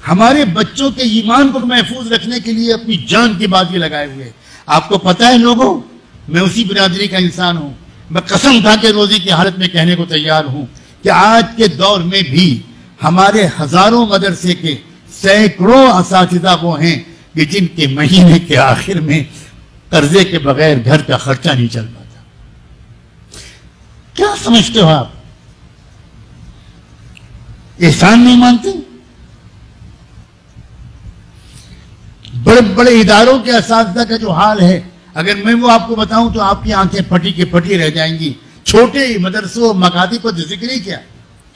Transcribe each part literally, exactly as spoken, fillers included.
ہمارے بچوں کے ایمان کو محفوظ رکھنے کے لیے اپنی جان کی بازی لگائے ہوئے. آپ کو پتہ ہے لوگوں، میں اسی برادری کا انسان ہوں. میں قسم کھا کے روزی کی حالت میں کہنے کو تیار ہوں کہ آج کے دور میں بھی ہمارے ہزاروں مدرسے کے سینکڑوں اساتذہ وہ ہیں کہ جن کے مہینے کے آخر میں قرضے کے بغیر گھر کا خرچہ نہیں چل پاتا. کیا سمجھتے ہو آپ؟ احسان نہیں مانتے؟ بڑے بڑے اداروں کے اساتذہ کا جو حال ہے، اگر میں وہ آپ کو بتاؤں تو آپ کی آنکھیں پھٹی کے پھٹی رہ جائیں گی. چھوٹے مدرسوں مکاتب پر ذکر ہی کیا.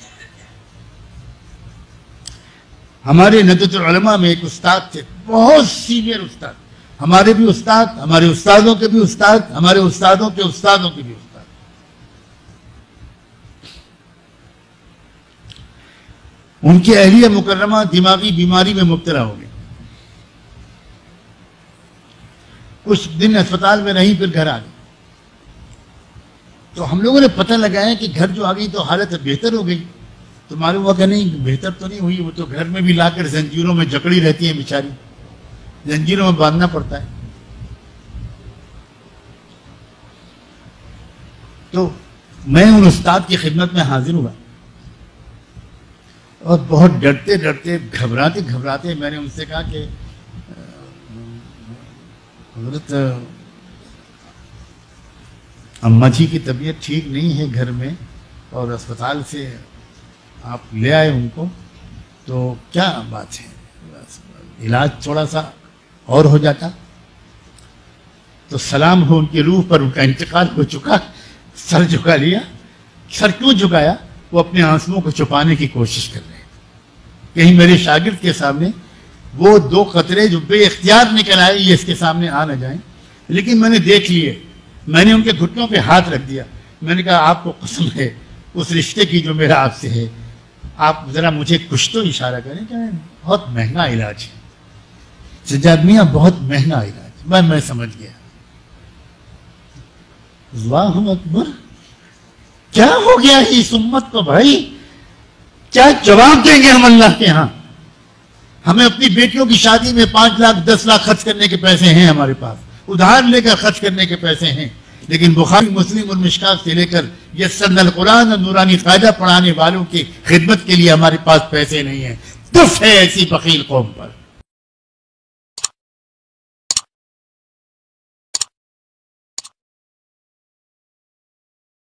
ہمارے ندوۃ العلماء میں ایک استاد تھے، بہت سینئر استاد. ہمارے بھی استاد، ہمارے استادوں کے بھی استاد، ہمارے استادوں کے استادوں کے بھی استاد. ان کی اہلیہ مکرمہ دماغی بیماری میں مبتلا ہو گئی. کچھ دن اسپتال میں رہیں، پھر گھر آ گئی. تو ہم لوگوں نے پتہ لگایا کہ گھر جو آ گئی تو حالت بہتر ہو گئی. تو معلوم ہوا کہ نہیں، بہتر تو نہیں ہوئی، وہ تو گھر میں بھی لا کر زنجیروں میں جکڑی رہتی ہے بیچاری، زنجیروں میں باندھنا پڑتا ہے. تو میں ان استاد کی خدمت میں حاضر ہوا اور بہت ڈرتے ڈرتے گھبراتے گھبراتے میں نے ان سے کہا کہ حضرت اماں جی کی طبیعت ٹھیک نہیں ہے گھر میں، اور اسپتال سے آپ لے آئے ان کو، تو کیا بات ہے، علاج تھوڑا سا اور ہو جاتا. تو سلام ہو ان کی روح پر، ان کا انتقال ہو چکا. سر جھکا لیا. سر کیوں جھکایا؟ وہ اپنے آنسوؤں کو چھپانے کی کوشش کر رہے ہیں. کہیں میرے شاگرد کے سامنے وہ دو قطرے جو بے اختیار نکل آئے یہ اس کے سامنے آ نہ جائیں. لیکن میں نے دیکھ لیے. میں نے ان کے گھٹنوں پہ ہاتھ رکھ دیا. میں نے کہا آپ کو قسم ہے اس رشتے کی جو میرا آپ سے ہے، آپ ذرا مجھے کچھ تو اشارہ کریں کہ بہت مہنگا علاج ہے سجاد میاں، بہت مہنگا علاج. میں میں سمجھ گیا. اللہ اکبر، کیا ہو گیا ہے اس امت کو بھائی؟ کیا جواب دیں گے ہم اللہ کے ہاں؟ ہمیں اپنی بیٹیوں کی شادی میں پانچ لاکھ دس لاکھ خرچ کرنے کے پیسے ہیں، ہمارے پاس ادھار لے کر خرچ کرنے کے پیسے ہیں، لیکن بخاری مسلم اور مشکات سے لے کر یسرنا القرآن اور نورانی قاعدہ پڑھانے والوں کی خدمت کے لیے ہمارے پاس پیسے نہیں ہیں. دف ہے ایسی بخیل قوم پر.